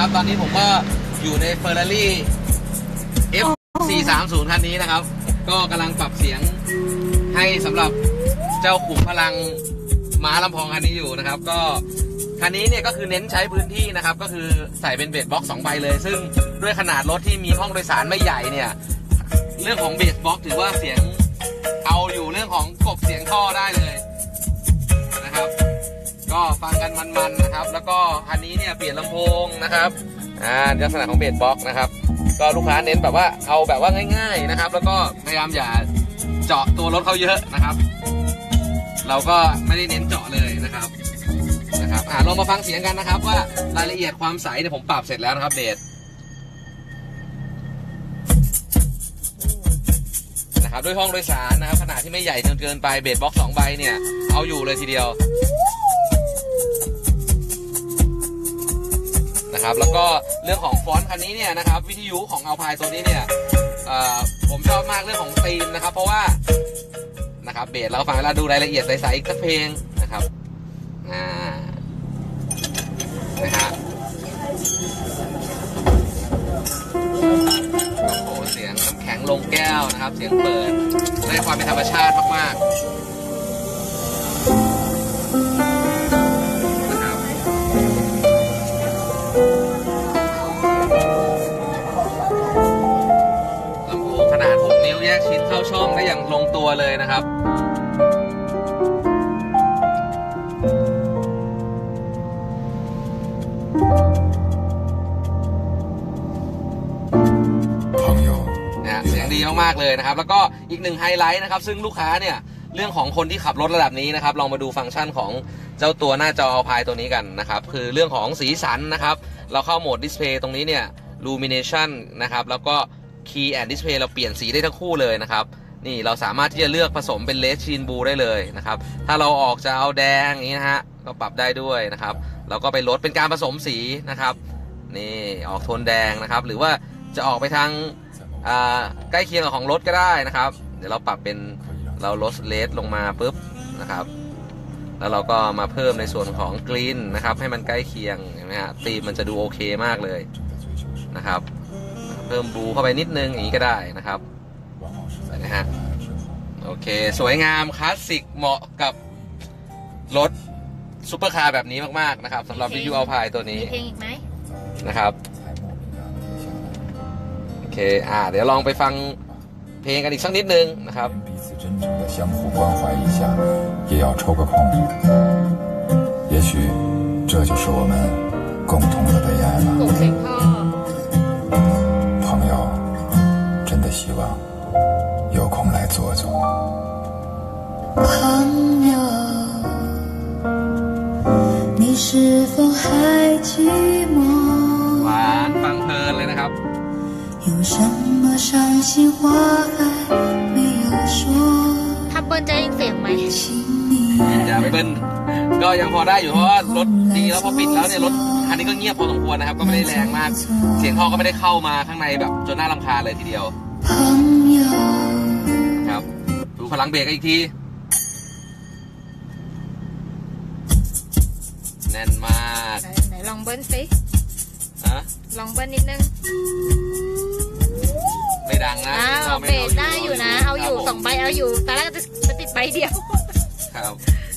นะครับตอนนี้ผมก็อยู่ใน Ferrari F430 คันนี้นะครับก็กำลังปรับเสียงให้สำหรับเจ้าขุมพลังม้าลำพองคันนี้อยู่นะครับก็คันนี้เนี่ยก็คือเน้นใช้พื้นที่นะครับก็คือใส่เป็นเบสบ็อกซ์2 ใบเลยซึ่งด้วยขนาดรถที่มีห้องโดยสารไม่ใหญ่เนี่ยเรื่องของเบสบ็อกซ์ถือว่าเสียงเอาอยู่เรื่องของกบเสียงท่อได้เลยนะครับก็ฟังกันมันๆนะครับแล้วก็คันนี้เนี่ยเปลี่ยนลำโพงนะครับลักษณะของเบสบ็อกซ์นะครับก็ลูกค้าเน้นแบบว่าเอาแบบว่าง่ายๆนะครับแล้วก็พยายามอย่าเจาะตัวรถเขาเยอะนะครับเราก็ไม่ได้เน้นเจาะเลยนะครับลองมาฟังเสียงกันนะครับว่ารายละเอียดความใสเนี่ยผมปรับเสร็จแล้วนะครับเบสนะครับด้วยห้องโดยสารนะครับขนาดที่ไม่ใหญ่จนเกินไปเบสบ็อกซ์2 ใบเนี่ยเอาอยู่เลยทีเดียวนะครับแล้วก็เรื่องของฟอนต์คันนี้เนี่ยนะครับวิทยุของอัลไพน์ตัวนี้เนี่ยผมชอบมากเรื่องของธีมนะครับเพราะว่านะครับเบสเราฟังแล้วดูรายละเอียดใสๆอีกสักเพลงนะครับนะฮะโอ้เสียงน้ำแข็งลงแก้วนะครับเสียงเปิดได้ความเป็นธรรมชาติมากๆนะครับลำโพงขนาด6 นิ้วแยกชิ้นเข้าช่องได้อย่างลงตัวเลยนะครับเสียงดีมากๆเลยนะครับแล้วก็อีกหนึ่งไฮไลท์นะครับซึ่งลูกค้าเนี่ยเรื่องของคนที่ขับรถระดับนี้นะครับลองมาดูฟังก์ชันของเจ้าตัวหน้าจออัลไพน์ตัวนี้กันนะครับคือเรื่องของสีสันนะครับเราเข้าโหมดดิสเพย์ตรงนี้เนี่ย Lumination นะครับแล้วก็ Key and Display เราเปลี่ยนสีได้ทั้งคู่เลยนะครับนี่เราสามารถที่จะเลือกผสมเป็นเลสชีนบูได้เลยนะครับถ้าเราออกจะเอาแดงอย่างนี้นะฮะก็ปรับได้ด้วยนะครับเราก็ไปลดเป็นการผสมสีนะครับนี่ออกโทนแดงนะครับหรือว่าจะออกไปทางใกล้เคียงกับของรถก็ได้นะครับเดี๋ยวเราปรับเป็นเราลดเลสลงมาปุ๊บนะครับแล้วเราก็มาเพิ่มในส่วนของกรีนนะครับให้มันใกล้เคียงเห็นไหมฮะตีมันจะดูโอเคมากเลยนะครับเพิ่มบลูเข้าไปนิดนึงอย่างนี้ก็ได้นะครับนะฮะโอเคสวยงามคลาสสิกเหมาะกับรถซุปเปอร์คาร์แบบนี้มากๆนะครับสำหรับวิทยุอัลไพน์ตัวนี้เพลงอีกไหมนะครับโอเคเดี๋ยวลองไปฟังเพลงกันอีกสักนิดนึงนะครับ相互关怀一下也要抽个空也许这就是我们共同的悲哀了朋友真的希望有空来坐坐朋友你是否还寂寞หวานฟังเพลินเลยนะครับ有什么伤心话还没有说ถ้าเบิ้ลจะยิงเสียงไหมอย่าไปเบิ้ลก็ยังพอได้อยู่เพราะว่ารถดีแล้วพอปิดแล้วเนี่ยรถคันนี้ก็เงียบพอสมควรนะครับก็ไม่ได้แรงมากเสียงท่อก็ไม่ได้เข้ามาข้างในแบบจนน่ารำคาญเลยทีเดียวครับดูพลังเบรกอีกทีแน่นมากไหนลองเบิ้ลสิลองเบิ้ลนิดนึงไม่ดังนะเบรกได้อยู่นะเอาอยู่2 ใบเอาอยู่ตอนแรกจะติดใบเดียวครับ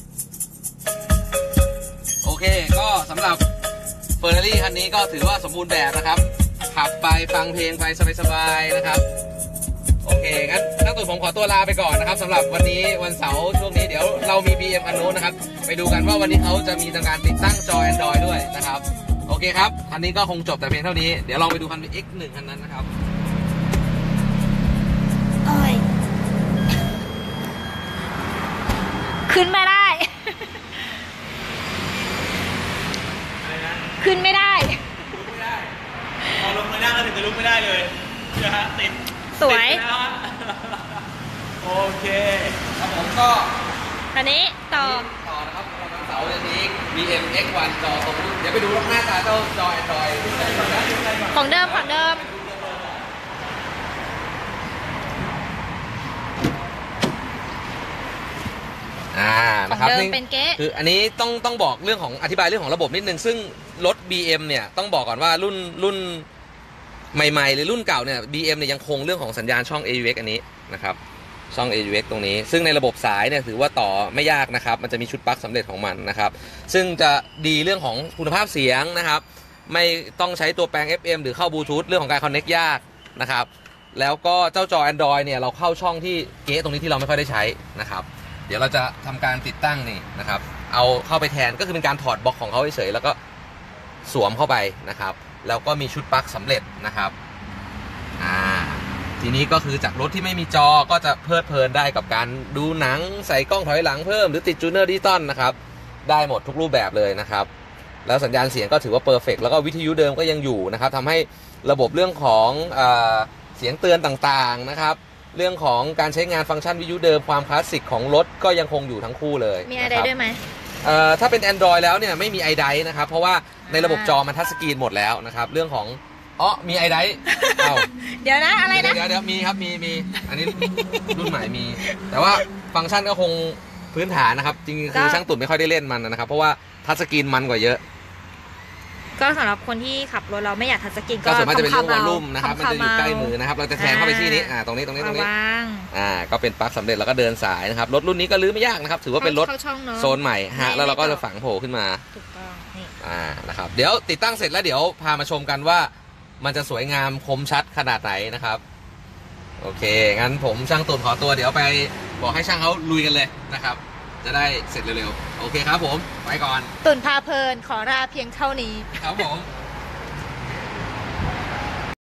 โอเคก็สำหรับเฟอร์รารี่คันนี้ก็ถือว่าสมบูรณ์แบบนะครับขับไปฟังเพลงไปสบายๆนะครับโอเคงั้นนักตุ๋นผมขอตัวลาไปก่อนนะครับสำหรับวันนี้วันเสาร์ช่วงนี้เดี๋ยวเรามี BM คันนู้นนะครับไปดูกันว่าวันนี้เขาจะมีการติดตั้งจอ Android ด้วยนะครับโอเคครับคันนี้ก็คงจบแต่เพียงเท่านี้เดี๋ยวลองไปดูคัน X1 คันนั้นนะครับขึ้นไม่ได้ขึ้นไม่ได้พอลงไม่ได้ก็ถึงจะลุกไม่ได้เลยนะฮะติดสวยแล้วฮะโอเคครับผมก็อันนี้ต่อนะครับวันเสาร์นี้ BM X1 จอตรงเดี๋ยวไปดูหน้าตาเจ้าจอ Android ของเดิมนะครับเป็นเก๊ะคืออันนี้ต้องบอกเรื่องของอธิบายเรื่องของระบบนิดนึงซึ่งรถ BM เนี่ยต้องบอกก่อนว่ารุ่นใหม่ๆหรือรุ่นเก่าเนี่ย BM เนี่ยยังคงเรื่องของสัญญาณช่อง AUX อันนี้นะครับช่อง AUX ตรงนี้ซึ่งในระบบสายเนี่ยถือว่าต่อไม่ยากนะครับมันจะมีชุดปลั๊กสำเร็จของมันนะครับซึ่งจะดีเรื่องของคุณภาพเสียงนะครับไม่ต้องใช้ตัวแปลง FM หรือเข้าบลูทูธเรื่องของการคอนเน็กยากนะครับแล้วก็เจ้าจอ Android เนี่ยเราเข้าช่องที่เก๊ะตรงนี้ที่เราไม่ค่อยได้ใช้นะครับเดี๋ยวเราจะทำการติดตั้งนี่นะครับเอาเข้าไปแทนก็คือเป็นการถอดบล็อกของเขาเฉยๆแล้วก็สวมเข้าไปนะครับแล้วก็มีชุดปลั๊กสำเร็จนะครับทีนี้ก็คือจากรถที่ไม่มีจอก็จะเพลิดเพลินได้กับการดูหนังใส่กล้องถอยหลังเพิ่มหรือติดจูเนอร์ดิจิตอลนะครับได้หมดทุกรูปแบบเลยนะครับแล้วสัญญาณเสียงก็ถือว่าเพอร์เฟกต์แล้วก็วิทยุเดิมก็ยังอยู่นะครับทำให้ระบบเรื่องของเสียงเตือนต่างๆนะครับเรื่องของการใช้งานฟังก์ชันวิทยุเดิมความคลาสสิกของรถก็ยังคงอยู่ทั้งคู่เลยมีอะไรด้วยไหมถ้าเป็น Android แล้วเนี่ยไม่มี iDrive นะครับเพราะว่าในระบบจอมันทัชสกรีนหมดแล้วนะครับเรื่องของมี iDrive เดี๋ยวนะอะไรนะเดี๋ยวมีครับมีอันนี้รุ่นใหม่มีแต่ว่าฟังก์ชันก็คงพื้นฐานนะครับจริงๆคือช่างตุ่นไม่ค่อยได้เล่นมันนะครับเพราะว่าทัชสกรีนมันกว่าเยอะก็สำหรับคนที่ขับรถเราไม่อยากทัชสกรีนก็ส่วนมากจะเป็นเรื่องวอลลุ่มนะครับมันจะอยู่ใกล้มือนะครับเราจะแทงเข้าไปที่นี้ตรงนี้ก็เป็นปลั๊กสำเร็จแล้วก็เดินสายนะครับรถรุ่นนี้ก็ลื้อไม่ยากนะครับถือว่าเป็นรถโซนใหม่แล้วเราก็จะฝังโผล่ขึ้นมาถูกต้องนี่นะครับเดี๋ยวติดตั้งเสร็จแล้วเดี๋ยวพามาชมกันว่ามันจะสวยงามคมชัดขนาดไหนนะครับโอเคงั้นผมช่างตุ่นขอตัวเดี๋ยวไปบอกให้ช่างเขาลุยกันเลยนะครับจะได้เสร็จเร็วๆโอเคครับผมไปก่อนตุ่นพาเพลินขอลาเพียงเท่านี้ครับผม